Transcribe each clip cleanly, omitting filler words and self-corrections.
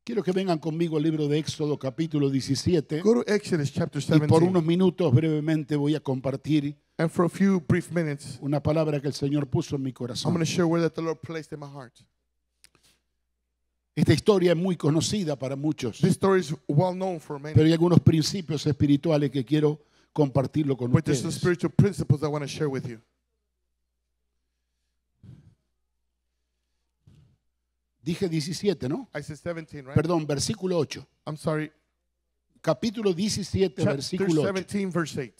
Quiero que vengan conmigo al libro de Éxodo capítulo 17 Go to Exodus chapter y por 17. unos minutos brevemente voy a compartir And for a few brief minutes, una palabra que el Señor puso en mi I'm going corazón. to share where that the Lord placed in my heart. Esta historia es muy conocida para muchos, This story is well known for many, pero hay algunos principios espirituales que quiero compartirlo con but there's some ustedes. spiritual principles I want to share with you. Dije 17, ¿no? I said 17, right? Perdón, versículo 8. I'm sorry. Capítulo 17, Chapter versículo 8. 17, verse 8.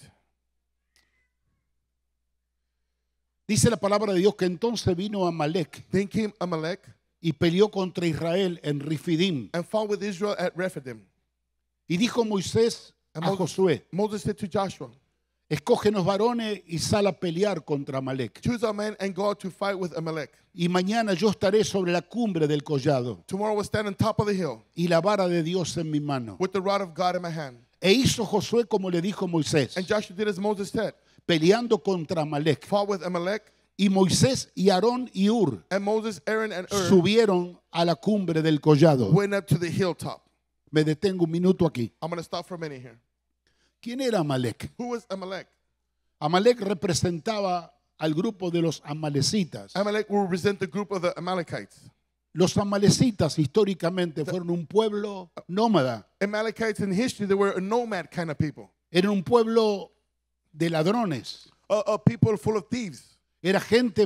Dice la palabra de Dios que entonces vino Amalek Then came Amalek y peleó contra Israel en Refidim. and fought with Israel at Rephidim. Y dijo Moisés And a Josué, Moses said to Joshua, escógenos varones y sal a pelear contra Amalek. choose a man and go out to fight with Amalek. Y mañana yo estaré sobre la cumbre del collado Tomorrow we'll stand on top of the hill y la vara de Dios en mi mano. with the rod of God in my hand. E hizo Josué como le dijo Moisés, And Joshua did as Moses said, peleando contra Amalek. fought with Amalek, Y Moisés y Aarón y Ur and Moses, Aaron, and Ur subieron a la cumbre del collado. went up to the hilltop. Me detengo un minuto aquí. I'm going to stop for a minute here. ¿Quién era Amalek? Who was Amalek? Amalek representaba al grupo de los amalecitas. Amalek will represent the group of the Amalekites. Los amalecitas históricamente fueron un pueblo nómada. Amalekites in history, they were a nomad kind of people. Eran un pueblo de ladrones. A people full of thieves. Era gente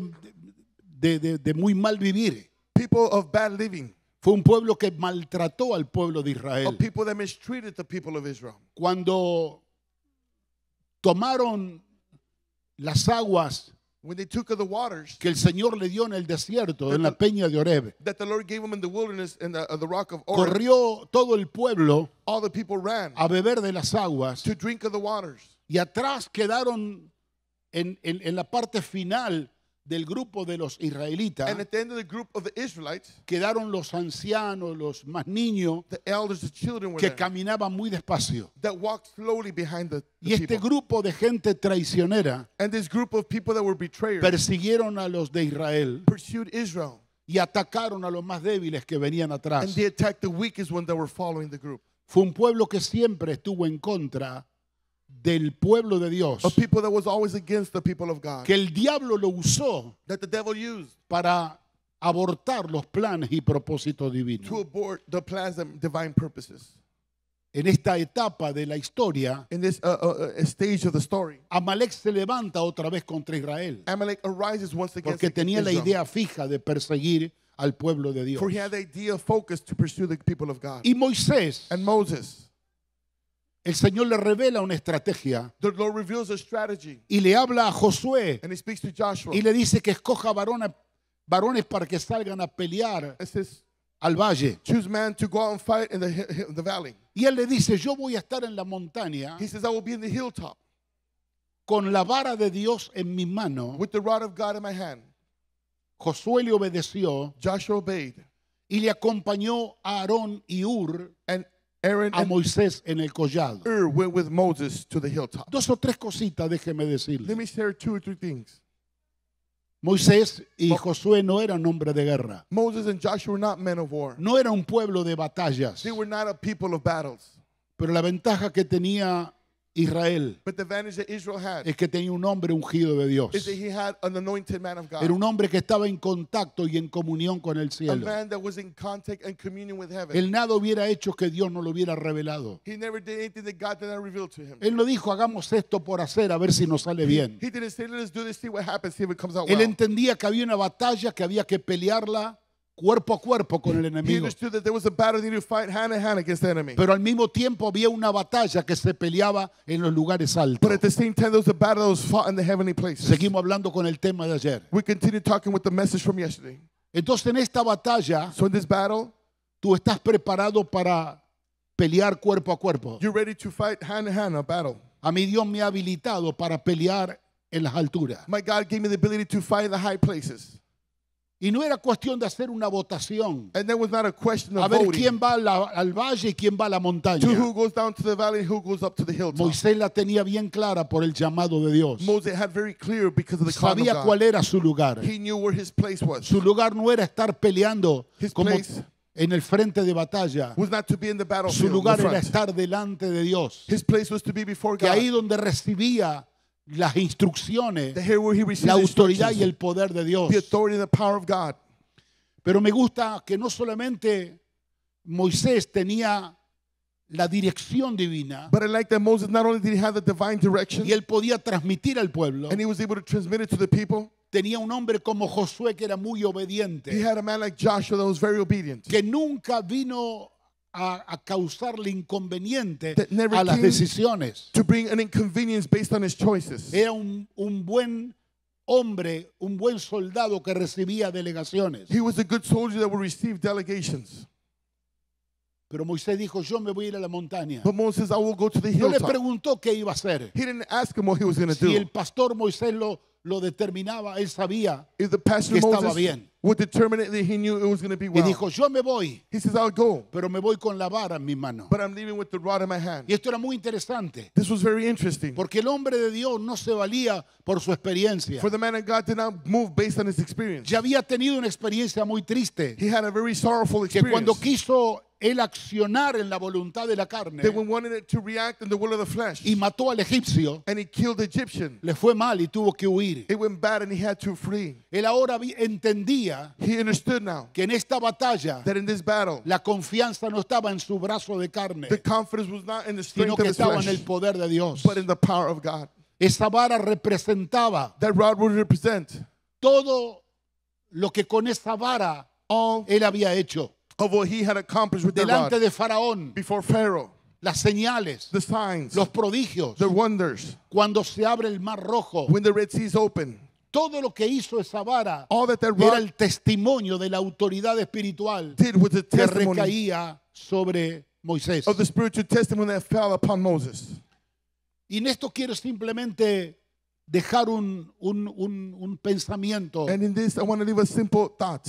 de muy mal vivir. People of bad living. Fue un pueblo que maltrató al pueblo de A Israel. people that mistreated the people of Israel. Cuando tomaron las aguas When they took of the waters que el Señor le dio en el desierto, en la peña de Oreb, that the Lord gave them in the wilderness in the rock of Oreb, corrió todo el pueblo all the people ran a beber de las aguas to drink of the waters. y atrás quedaron en la parte final del grupo de los israelitas, And at the end of the group of the Israelites, quedaron los ancianos, los más niños, the elders, the children were que there, caminaban muy despacio. that walked slowly behind the Y este people. grupo de gente traicionera And this group of people that were betrayers persiguieron a los de Israel pursued Israel. y atacaron a los más débiles que venían And atrás. they attacked the weakest ones that were following the group. Fue un pueblo que siempre estuvo en contra del pueblo de Dios, A people that was always against the people of God. que el diablo lo usó That the devil used para abortar los planes y propósitos divinos. to abort the plans and divine purposes. En esta etapa de la historia, In this stage of the story, Amalek se levanta otra vez contra Israel, Amalek arises once again porque tenía la Israel. idea fija de perseguir al pueblo de Dios. For he had the idea of focus to pursue the people of God. Y Moisés, And Moses, el Señor le revela una estrategia the Lord reveals a strategy. y le habla a Josué And he speaks to Joshua. y le dice que escoja varones para que salgan a pelear It says, al valle. choose man to go out and fight in the valley. Y él le dice, yo voy a estar en la montaña He says, I will be in the hilltop con la vara de Dios en mi mano. with the rod of God in my hand. Josué le obedeció Joshua obeyed. y le acompañó a Aarón y Ur And Aaron a and Moisés en el collado. Ur went with Moses to the hilltop. Dos o tres cositas, déjeme Let decirle. me share 2 or 3 things. Moisés y Josué no eran hombres de guerra. Moses and Joshua were not men of war. No era un pueblo de batallas. They were not a people of battles. Pero la ventaja que tenía Israel But the advantage that Israel had es que tenía un hombre ungido de Dios. is that he had an anointed man of God. Era un hombre que estaba en contacto y en comunión con el A cielo. man that was in contact and communion with heaven. Él nada hubiera hecho que Dios no lo hubiera revelado. He never did anything that God did not reveal to him. Él no dijo, hagamos esto por hacer, a ver si nos sale bien. He didn't say, let us do this, see what happens, see if it comes out Él well. entendía que había una batalla que había que pelearla cuerpo a cuerpo con el He enemigo. understood that there was a battle needed to fight hand in hand against the enemy. Pero al mismo tiempo había una batalla que se peleaba en los lugares altos. But at the same time, there was a battle that was fought in the heavenly places. Seguimos hablando con el tema de ayer. We continue talking with the message from yesterday. Entonces en esta batalla So in this battle, tú estás preparado para pelear cuerpo a cuerpo. you're ready to fight hand in hand a battle. A mí Dios me ha habilitado para pelear en las alturas. My God gave me the ability to fight in the high places. Y no era cuestión de hacer una votación. And there was not a question A of ver voting quién va al valle y quién va a la to montaña. who goes down to the valley and who goes up to the hilltop. Moisés la tenía bien clara por el llamado de Dios. Moses had very clear because of the calling Sabía of cuál God. era su lugar. He knew where his place was. Su lugar no era estar peleando His como place en el frente de batalla. was not to be in the Su battlefield. lugar in the era front. estar delante de Dios. His place was to be before Que God. ahí donde recibía las instrucciones, Here where he received la the autoridad y instructions, el poder de Dios. the authority and the power of God. Pero me gusta que no solamente Moisés tenía la dirección divina But I like that Moses, not only did he have the divine direction, y él podía transmitir al pueblo, and he was able to transmit it to the people, tenía un hombre como Josué que era muy he obediente, had a man like Joshua that was very obedient. que nunca vino a causarle inconveniente That never a las came decisiones. to bring an inconvenience based on his choices. Era un buen hombre, un buen soldado que recibía delegaciones. He was a good soldier that would receive delegations. Pero Moisés dijo, yo me voy a ir a la montaña. But Moses, I will go to the No le hilltop. preguntó qué iba a hacer. He didn't ask him what he was going to Si el do. pastor Moisés lo determinaba, él sabía If the pastor que estaba Moses bien. would determine it, that he knew it was going to be y well. dijo, yo me voy, He says, I'll go, pero me voy con la vara en mi mano. but I'm leaving with the rod in my hand. Y esto era muy interesante, This was very interesting. porque el hombre de Dios no se valía por su experiencia. For the man of God did not move based on his experience. Ya había tenido una experiencia muy triste, He had a very sorrowful que cuando experience. quiso él accionar en la voluntad de la carne That when wanted it to react in the will of the flesh, y mató al egipcio, and he killed the Egyptian, le fue mal y tuvo que huir. it went bad and he had to flee. Él ahora entendía He understood now que en esta batalla that in this battle, la confianza no estaba en su brazo de carne, the confidence was not in the sino strength que of his estaba en flesh, el poder de Dios. but in the power of God. Esa vara representaba That rod would represent todo lo que con esa vara all él había hecho of what he had accomplished with the delante rod de Faraón, before Pharaoh, las señales, the signs, los prodigios, the wonders, cuando se abre el mar rojo, when the Red Sea is open, todo lo que hizo esa vara all that era rod el testimonio de la autoridad espiritual did was the que testimony recaía sobre Moisés. of the spiritual testimony that fell upon Moses. Y en esto quiero simplemente dejar un pensamiento. And in this, I want to leave a simple thought.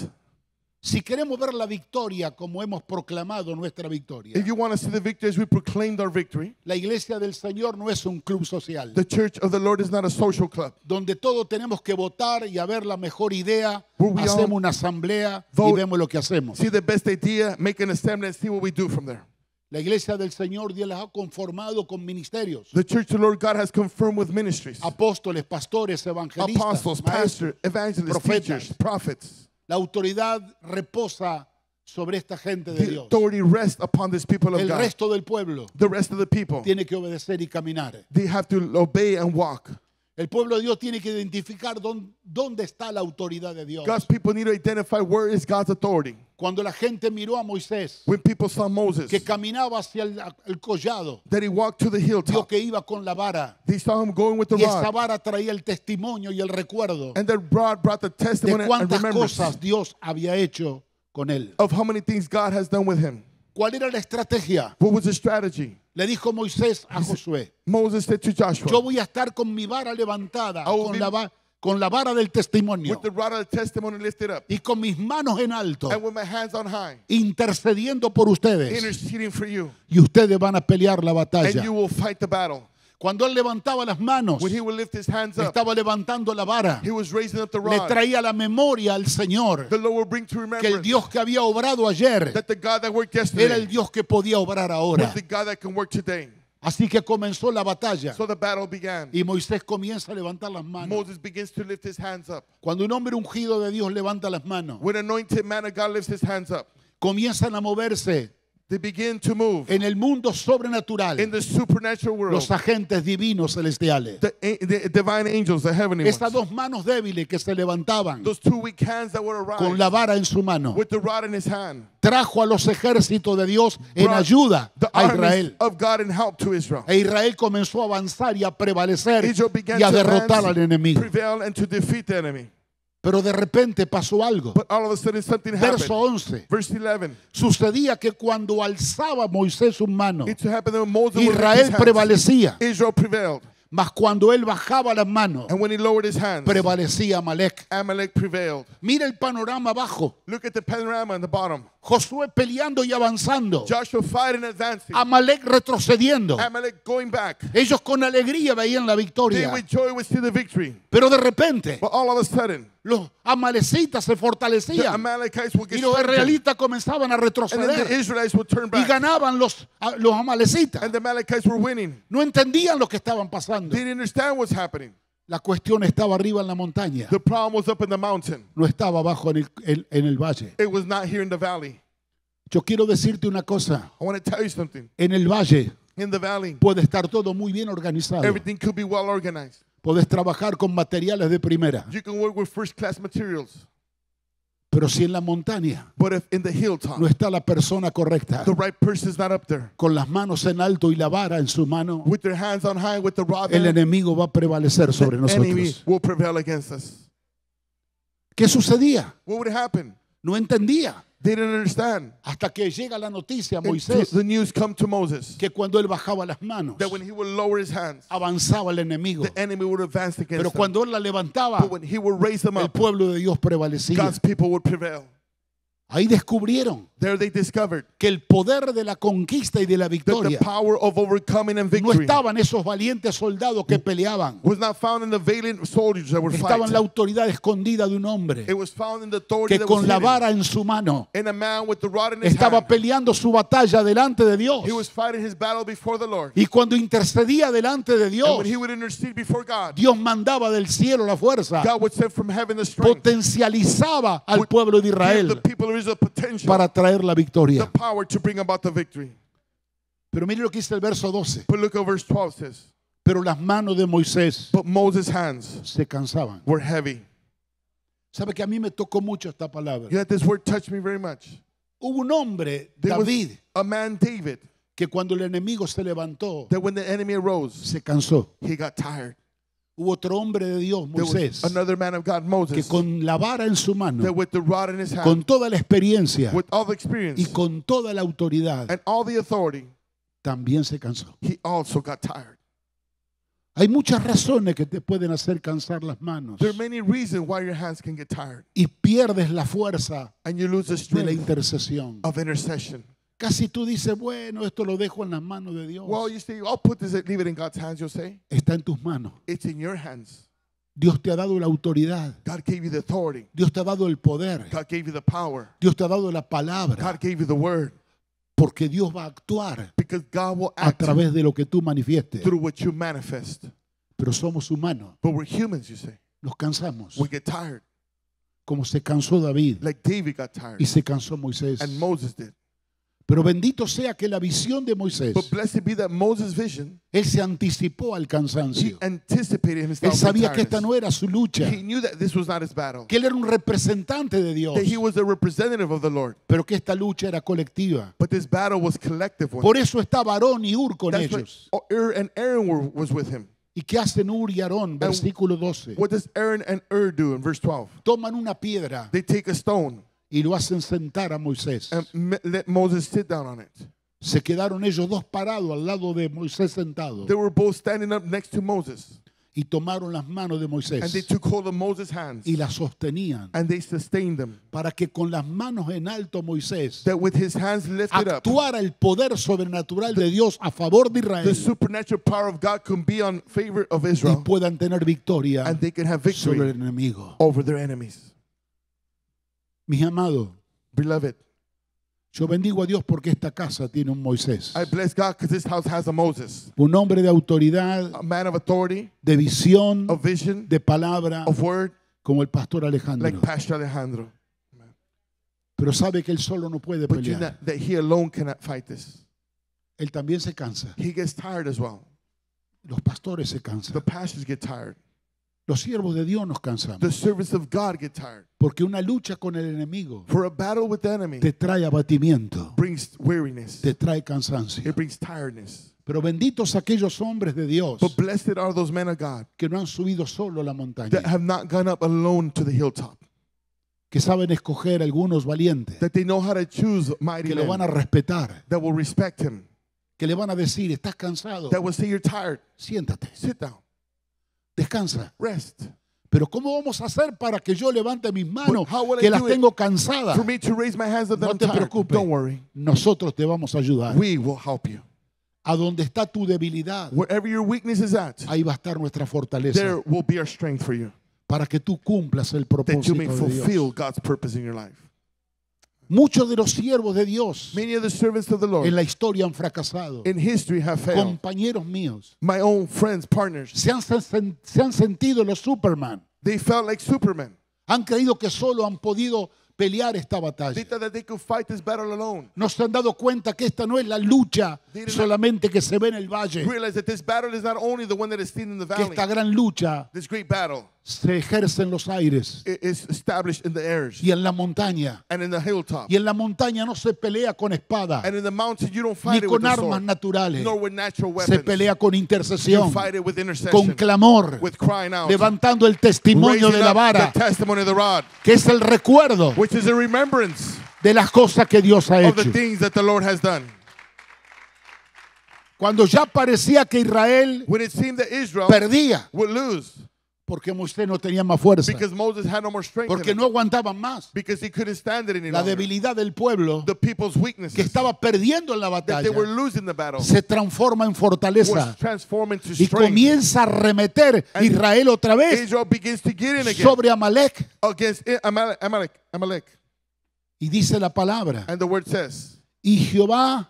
Si queremos ver la victoria como hemos proclamado nuestra victoria, If you want to see the victory as we proclaimed our victory, la iglesia del Señor no es un club social the church of the Lord is not a social club. donde todos tenemos que votar y a ver la mejor idea, Where we all hacemos una asamblea y vote, vemos lo que hacemos. See the best idea, make an assembly, and see what we do from there. La iglesia del Señor Dios las ha conformado con ministerios, The church of the Lord God has confirmed with ministries, apóstoles, pastores, evangelistas, apostles, maestros. pastors, evangelists, profetas. teachers, prophets. La autoridad reposa sobre esta gente de The Dios. authority rests upon this people of El God. resto del pueblo The rest of the people, tiene que obedecer y caminar. they have to obey and walk. El pueblo de Dios tiene que identificar dónde está la autoridad de Dios. God's people need to identify where is God's authority. Cuando la gente miró a Moisés, When people saw Moses, que caminaba hacia el collado, that he walked to the vio hilltop, que iba con la vara. they saw him going with the Y esa rod, vara traía el testimonio y el recuerdo and that rod brought the de testimony and cuántas remembrance cosas Dios había hecho con él. of how many things God has done with him. ¿Cuál era la estrategia? What was the strategy? Le dijo Moisés a Josué, Moses said to Joshua, yo voy a estar con mi vara levantada, I will be- con la vara del testimonio with the rod of the testimony lifted up, y con mis manos en alto, and with my hands on high, intercediendo por ustedes. interceding for you, Y ustedes van a pelear la and batalla. you will fight the battle. Cuando él levantaba las manos, When he would lift his hands up, estaba levantando la vara. he was raising up the Le rod. traía la memoria al Señor The Lord will bring to que el remembrance Dios que había obrado ayer that the God that worked era yesterday el Dios que podía obrar ahora. was the God that can work today. Así que comenzó la batalla So the battle began. y Moisés comienza a levantar las manos. Moses begins to lift his hands up. Cuando un hombre ungido de Dios levanta las manos, When an anointed man of God lifts his hands up, comienzan a moverse they begin to move en el mundo sobrenatural in the supernatural world. los agentes divinos celestiales. The divine angels, the heavenly Esas ones. dos manos débiles que se levantaban Those two weak hands that would con arise la vara en su mano with the rod in his hand. trajo a los ejércitos de Dios en Brought ayuda the a armies Israel. of God in help to Israel. E Israel comenzó a avanzar y a prevalecer Israel began y a to derrotar al advance, enemigo. prevail, and to defeat the enemy. Pero de repente pasó algo. But all of a sudden something Verso happened. 11. Verse 11. Sucedía que cuando alzaba Moisés su mano, It happened that when Moses would lift Israel his hands, prevalecía. Israel prevailed. Mas cuando él bajaba las manos, And when he lowered his hands, prevalecía Amalek. Amalek prevailed. Mira el panorama abajo. Look at the panorama on the bottom. Josué peleando y avanzando. Joshua fighting and advancing. Amalek retrocediendo. Amalek going back. Ellos con alegría veían la They victoria. with joy would see the victory. Pero de repente, But all of a sudden, los amalecitas se the fortalecían Amalekites would y get los strengthened. israelitas comenzaban a And then the retroceder Israelites would turn y back. ganaban los amalecitas. And the Amalekites were winning. No entendían lo que estaban pasando. They didn't understand what's happening. La cuestión estaba arriba en la montaña, The problem was up in the mountain. no estaba abajo en el valle. It was not here in the valley. Yo quiero decirte una cosa, I want to tell you something. en el valle In the valley, puede estar todo muy bien organizado. everything could be well organized. Puedes trabajar con materiales de primera, You can work with first class materials. pero si en la montaña But if in the hilltop, no está la persona correcta, the right person is not up there, con las manos en alto y la vara en su mano, with their hands on high, with the rod el there, enemigo va a prevalecer sobre the enemy nosotros. will prevail against us. ¿Qué sucedía? What would happen? No entendía. They didn't understand. Hasta que llega la noticia a Until Moisés the news come to Moses que cuando él bajaba las manos, that when he would lower his hands, avanzaba el enemigo. the enemy would advance against Pero them. cuando él la levantaba, But when he would raise them el up, pueblo de Dios prevalecía. God's people would prevail. Ahí descubrieron There they discovered que el poder de la conquista y de la that the victoria power of overcoming and no victory estaban esos valientes soldados que peleaban. was not found in the valiant soldiers that were Estaba en la fighting. autoridad escondida de un hombre It was found in the authority que that was con la hidden. vara en su mano In a man with the rod in his estaba hand. peleando su batalla delante de Dios. He was fighting his battle before the Lord. Y cuando intercedía delante de And Dios, when he would intercede before God, Dios mandaba del cielo la fuerza, God would send from heaven the strength, potencializaba al pueblo de give the Israel people of Israel potential, para traer la the victoria. power to bring about the victory. Pero mire lo que dice el verso 12. But look at verse 12 says, Pero las manos de Moisés but Moses' hands se cansaban. were heavy. ¿Sabe que a mí me tocó mucho esta palabra? Yet this word touched me very much. Hubo un hombre, There was David, a man, David, que cuando el enemigo se levantó, that when the enemy arose, se cansó. he got tired. Hubo otro hombre de Dios, There Moisés, was another man of God, que Moses, con la vara en su that mano, with the rod in his hand, con toda la experiencia with all the y experience con toda la autoridad, and all the authority, también se cansó. he also got tired. Hay muchas razones que te pueden hacer cansar las manos There are many reasons why your hands can get tired y pierdes la fuerza and you lose the de la strength intercesión. of intercession. Casi tú dices, bueno, esto lo dejo en las manos de Dios. Well, you say, I'll put this, leave it in God's hands, you'll say. Está en tus manos. It's in your hands. Dios te ha dado la autoridad. God gave you the authority. Dios te ha dado el poder. God gave you the power. Dios te ha dado la palabra. God gave you the word. Porque Dios va a actuar Because God will a act través de lo que tú manifiestes. through what you manifest. Pero somos humanos. But we're humans, you say. Nos cansamos. We get tired. Como se cansó David Like David got tired. y se cansó Moisés. And Moses did. Pero bendito sea que la visión de Moisés, But blessed be that Moses' vision, él se anticipó al he cansancio. anticipated Él himself with sabía que esta tiredness. no era su lucha. He knew that this was not his battle. Que él era un representante de Dios. That he was a representative of the Lord. Pero que esta lucha era colectiva. But this battle was collective one. Por eso estaba Aarón y Ur con That's why ellos. Ur and Aaron was with him. ¿Y qué hacen Ur y Aarón? Versículo 12. What does Aaron and Ur do in verse 12? Toman una piedra They take a stone y lo hacen sentar a Moisés. and let Moses sit down on it. Se quedaron ellos dos parados al lado de Moisés sentado They were both standing up next to Moses. y tomaron las manos de And they Moisés took hold of Moses' hands. y las sostenían And they sustained them. para que con las manos en alto Moisés That with his hands lifted up, actuara el poder sobrenatural de Dios a favor de the Israel supernatural power of God can be on favor of y Israel. puedan tener victoria And they can have sobre el victory enemigo. over their enemies. Mis amados, Beloved, yo bendigo a Dios porque esta casa tiene un Moisés, I bless God because this house has a Moses. un hombre de autoridad, A man of authority, de visión, of vision, de palabra, of word, como el pastor like Alejandro. Pastor Alejandro. Pero sabe que él solo no puede But you know pelear. that he alone cannot fight this. Él también se cansa. He gets tired as well. Los pastores se The cansan. pastors get tired. Los siervos de Dios nos cansamos. The servants of God get tired. Porque una lucha con el enemigo For a battle with the enemy te trae abatimiento, brings weariness. te trae cansancio. It brings tiredness. Pero benditos aquellos hombres de Dios But blessed are those men of God que no han subido solo la that montaña, have not gone up alone to the hilltop. que saben escoger algunos valientes, That they know how to choose mighty que lo van a men respetar, that will respect him. que le van a decir, estás cansado, That will say you're tired. siéntate, Sit down. descansa. Rest. Pero ¿cómo vamos a hacer para que yo levante mis manos, But how will I que las do it tengo cansadas? For me to raise my hands up that No I'm te tired. preocupes. Don't worry. Nosotros te vamos a ayudar. We will help you. A donde está tu debilidad, Wherever your weakness is at, ahí va a estar nuestra fortaleza. there will be our strength for you. para que tú cumplas el that propósito you may de fulfill Dios. God's purpose in your life. Muchos de los siervos de Dios Many of the servants of the Lord en la historia han fracasado. in history have failed. Compañeros míos My own friends, partners, se han sentido los Superman. they felt like Superman. Han creído que solo han podido pelear esta They batalla. thought that they could fight this battle alone. No se han dado cuenta que esta no es la lucha solamente que se ve en el valle. Realize that this battle is not only the one that is seen in the Que valley. esta gran lucha This great battle se ejerce en los aires is established in the airs y en la montaña. and in the hilltop. Y en la montaña no se pelea con espada And in the mountain, you don't ni fight it with con a armas sword, naturales. nor with natural Se weapons. pelea con You intercesión, fight it with con intercession, clamor, with crying out, levantando el testimonio raising de la up vara, the testimony of the rod, que es el recuerdo which is a remembrance de las cosas que Dios ha of the hecho. things that the Lord has done. Cuando ya parecía que Israel When it seemed that Israel perdía, would lose porque Moisés no tenía más fuerza, because Moses had no more strength in porque him, no aguantaban más. because he couldn't stand it any La longer. debilidad del pueblo The people's que weaknesses estaba perdiendo en la that batalla they were losing the battle se transforma en was fortaleza transformed into y strength. comienza a arremeter And Israel otra vez Israel begins to get in again sobre Amalek. against Amalek. Y dice la palabra, And the word says, y Jehová,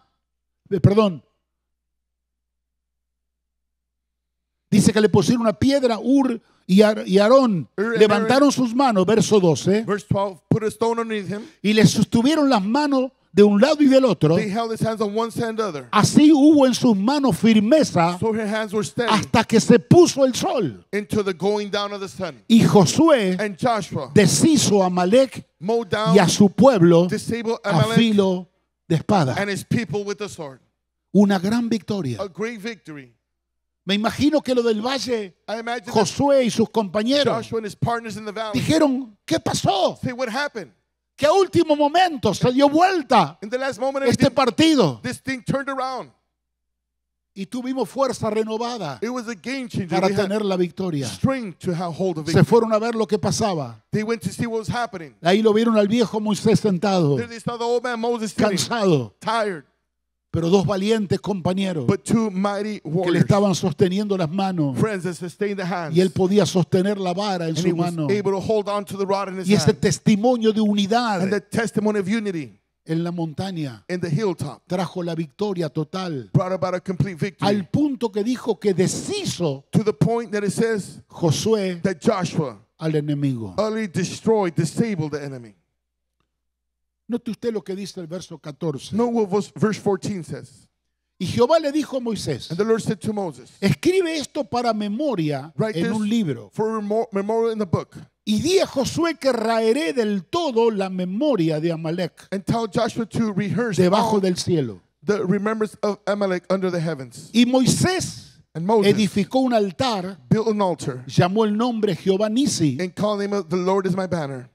dice que le pusieron una piedra, y Aarón Ur and levantaron sus manos, verso 12, verse 12, put a stone underneath him. y le sostuvieron las manos de un lado y del otro. They held his hands on one side and the other. Así hubo en sus manos firmeza So her hands were steady hasta que se puso el sol. into the going down of the sun. Y Josué And Joshua deshizo a Amalek mowed y a down, su pueblo disabled a Amalek filo de espada. and his people with the sword. Una gran victoria. A great victory. Me imagino que lo del valle, I imagine that Josué y sus compañeros Joshua and his partners in the valley dijeron, ¿qué pasó? say, what happened? Que a último momento se dio vuelta In the last moment, este partido this thing turned around. y tuvimos fuerza renovada It was a game changer. para They had tener la victoria. strength to have hold of Se it. fueron a ver lo que pasaba. They went to see what was happening. Ahí lo vieron al viejo Moisés sentado, There they saw the old man Moses sitting, cansado, tired, pero dos valientes compañeros but two mighty que le warriors, estaban sosteniendo las manos friends that sustained the hands. y él podía sostener la vara en And he su was mano. able to hold on to the rod in his Y ese hand. testimonio de unidad And the testimony of unity en la montaña in the hilltop trajo la victoria total, brought about a complete victory. al punto que dijo que deshizo To the point that it says Josué that Joshua al enemigo. utterly destroyed, disabled the enemy. Note usted lo que dice el verso 14. Know what verse 14 says. Y Jehová le dijo a Moisés, And the Lord said to Moses, escribe esto para memoria write en this un libro. for memorial in the book. Y di a Josué que raeré del todo la memoria de Amalek And tell Joshua to rehearse debajo all del cielo. the remembrance of Amalek under the heavens. Y Moisés And Moses edificó un altar, built an altar llamó el nombre Jehová Nisi and called him the Lord is my banner.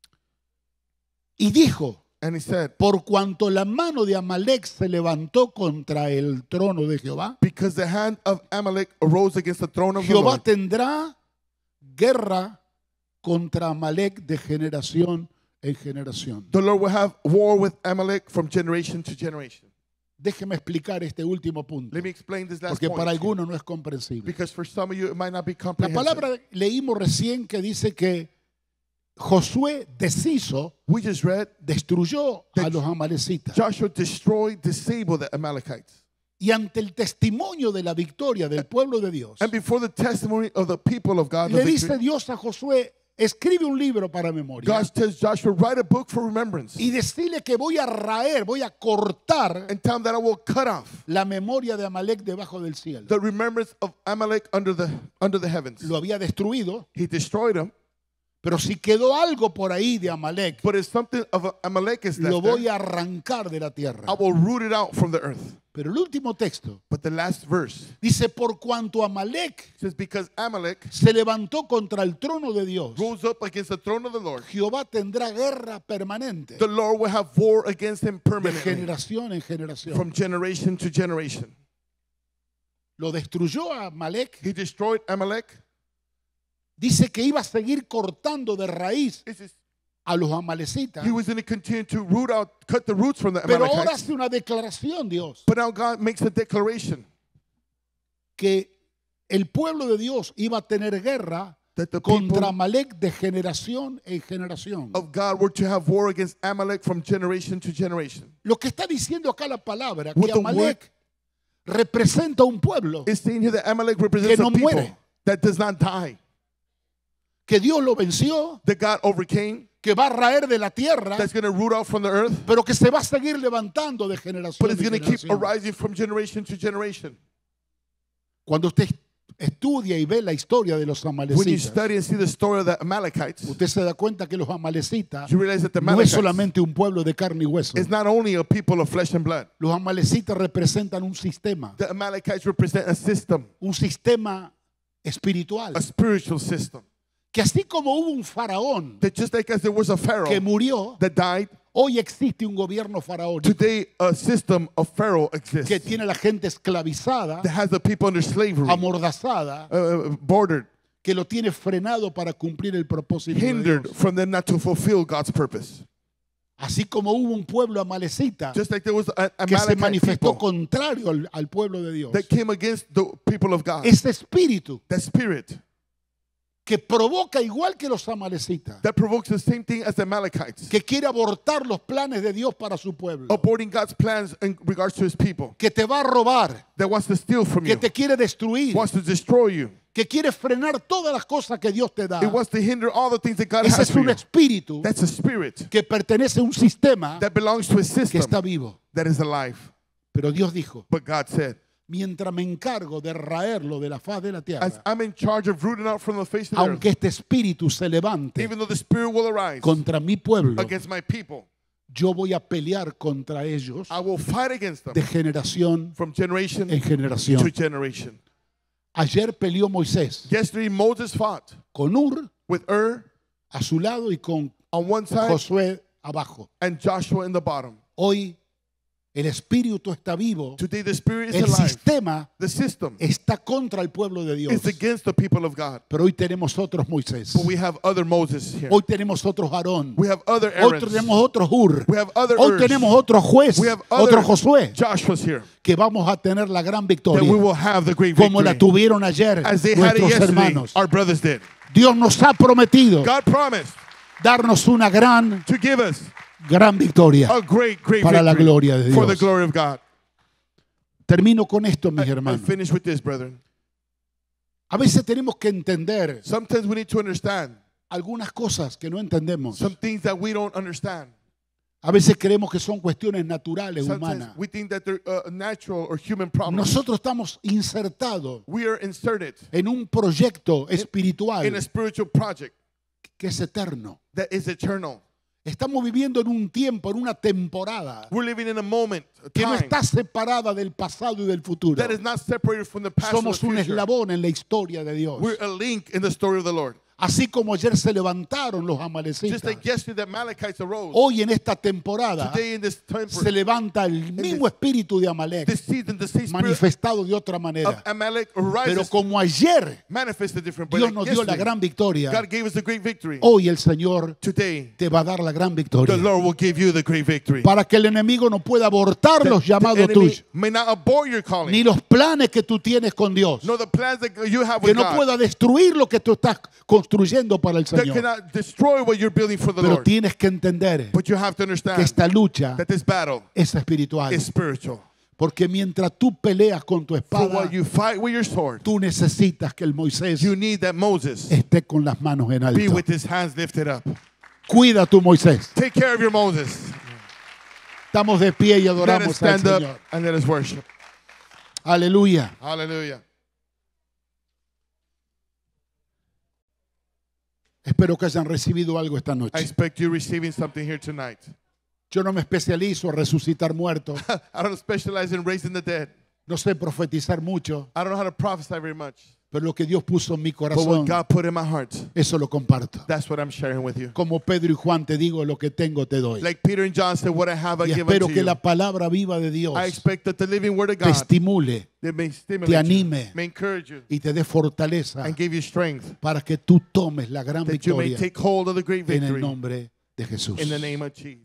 y dijo, And he said, por cuanto la mano de Amalek se levantó contra el trono de Jehová, because the hand of Amalek arose against the throne of the Jehová Lord, tendrá guerra contra Amalek de generación en generación. the Lord will have war with Amalek from generation to generation. Déjeme explicar este último punto, Let me explain this last porque para point. algunos no es comprensible. Because for some of you, it might not be La comprehensible. palabra leímos recién que dice que Josué deshizo, We just read destruyó a los amalecitas. Joshua destroyed, disabled the Amalekites. Y ante el testimonio de la victoria del pueblo de Dios, And before the testimony of the people of God, the le dice victory, Dios a Josué, escribe un libro para memoria. God tells Joshua, write a book for remembrance. Y decirle que voy a raer, voy a cortar And tell him that I will cut off la memoria de Amalek debajo del cielo. the remembrance of Amalek under the heavens. Lo había destruido, He destroyed them. pero si quedó algo por ahí de Amalek, But if something of Amalek is lo left there, voy a arrancar de la tierra. I will root it out from the earth. Pero el último texto But the last verse dice, por cuanto Amalek says, because Amalek se levantó contra el trono de Dios, rose up against the throne of the Lord, Jehová tendrá guerra permanente the Lord will have war against him de permanently generación en generación. from generation to generation. Lo destruyó a Amalek. He destroyed Amalek. Dice que iba a seguir cortando de raíz It says a los amalecitas. he was going to continue to root out, cut the roots from the Pero ahora Amalekites. hace una declaración Dios, But now God makes a declaration que el pueblo de Dios iba a tener guerra that the contra people Amalek de generación en generación. of God were to have war against Amalek from generation to generation. Lo que está diciendo acá la palabra, What que the Amalek representa un pueblo It's saying here that Amalek represents Que no a people muere. that does not die, que Dios lo venció, that God overcame, que va a raer de la tierra, that's going to root out from the earth, pero que se va a seguir levantando de generación but it's en going to keep generación. arising from generation to generation. Cuando usted estudia y ve la historia de los When you amalecitas, study and see the story of the Amalekites, usted se da cuenta que los amalecitas you realize that the no es Amalekites solamente un pueblo de carne y hueso. is not only a people of flesh and blood. Los amalecitas representan un sistema represent a system, espiritual, a spiritual system. que así como hubo un faraón That just like as there was a Pharaoh que murió, that died, hoy existe un gobierno faraónico today a system of Pharaoh exists que tiene a la gente esclavizada, that has the people under slavery, amordazada, bordered, que lo tiene frenado para cumplir el propósito de hindered Dios. from them not to fulfill God's purpose. Así como hubo un pueblo amalecita Just like there was an que se Amalekite manifestó people contrario al pueblo de Dios. that came against the people of God. Ese espíritu That spirit que provoca igual que los amalecitas, that provokes the same thing as the Amalekites, que quiere abortar los planes de Dios para su pueblo, aborting God's plans in regards to his people, que te va a robar, that wants to steal from que you, te quiere destruir, wants to destroy you. que quiere frenar todas las cosas que Dios te da. It wants to hinder all the things that God Ese has es for un you. espíritu That's a spirit que pertenece a un sistema that belongs to a que system está vivo. that is alive. Pero Dios dijo, But God said, mientras me encargo de raerlo de la faz de la as tierra, I'm in charge of rooting out from the face of the earth, aunque este espíritu se levante even though the spirit will arise contra mi pueblo, against my people, yo voy a pelear contra ellos I will fight against them de generación from generation en to generación. generation. Ayer peleó Moisés Yesterday, Moses fought con Ur with Ur a su lado y con on one side Josué abajo. and Joshua in the bottom. Hoy el espíritu está vivo. Today, the spirit is El alive. sistema The system está contra el pueblo de Dios. is against the people of God. Pero hoy tenemos otros Moisés. But we have other Moses here. Hoy tenemos otros Aarón. We have other Hoy Aarons. tenemos otros Ur. We have other Hoy Urs. tenemos otro juez, We have otro other Josué, Joshua's here. que vamos a tener la gran That we victoria, will have the great como la victory. tuvieron ayer As they had it nuestros yesterday, hermanos. our brothers did. Dios nos ha prometido God promised darnos una gran to give us victoria. a great Para la victory gloria de for the Dios. glory of God. Termino con esto, mis I hermanos. finish with this, brethren. A veces tenemos que entender Sometimes we need to understand algunas cosas que no entendemos. some things that we don't understand. A veces creemos que son cuestiones naturales, Sometimes humanas. we think that they're natural or human problems. Nosotros estamos insertados We are inserted en un proyecto in a espiritual spiritual project que es eterno. that is eternal. Estamos viviendo en un tiempo, en una temporada We're living in a moment, a que no time está separada del pasado y del futuro. that is not separated from the past and Somos the un future. eslabón en la historia de Dios. We're a link in the story of the Lord. Así como ayer se levantaron los Just amalecitas, like yesterday, the Amalekites arose. hoy en esta temporada Today in this time, se levanta el mismo espíritu de Amalek, this season, the same spirit manifestado de otra of manera. Amalek Pero arises, como ayer manifested different. But Dios like nos dio la yesterday, gran victoria, God gave us the great victory. hoy el Señor Today, te va a dar la gran the victoria. Lord will give you the great victory. Para que el enemigo no pueda abortar los The llamados enemy tuyos, may not abort your calling, ni los planes que tú tienes con Dios. nor the plans that you have Que with no God. pueda destruir lo que tú estás construyendo para el That Señor. cannot destroy what you're building for the Pero Lord. tienes que entender But you have to que understand esta lucha that this battle es espiritual. is spiritual. Porque mientras tú peleas con tu For espada, while you fight with your sword, tú necesitas que el Moisés you need that Moses esté con las manos en be alto. with his hands lifted up. Cuida tu Moisés. Take care of your Moses. Estamos de pie y Let us adoramos al stand up Señor. and let us worship. Aleluya. Hallelujah. Espero que hayan recibido algo esta I noche. expect you receiving something here tonight. Yo no me especializo en resucitar muertos. I don't specialize in raising the dead. No sé profetizar mucho. I don't know how to prophesy very much. Pero lo que Dios puso en mi But corazón, what God put in my heart, eso lo comparto. that's what I'm sharing with you. Como Pedro y Juan te digo, lo que tengo te doy. Like Peter and John said, what I have I Y give espero unto que you. la palabra viva de Dios I expect that the living word of te God estimule that may te stimulate you, anime may encourage you, y te dé fortaleza and give you strength, para que tú tomes la gran that you may victoria take hold of the great en el victory nombre de Jesús. in the name of Jesus.